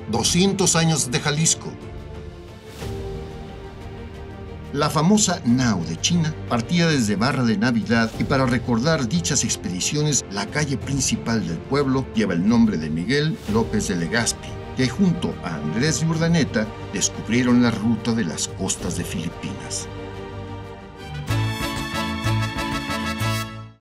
200 años de Jalisco. La famosa nao de China partía desde Barra de Navidad y para recordar dichas expediciones, la calle principal del pueblo lleva el nombre de Miguel López de Legazpi, que junto a Andrés de Urdaneta descubrieron la ruta de las costas de Filipinas.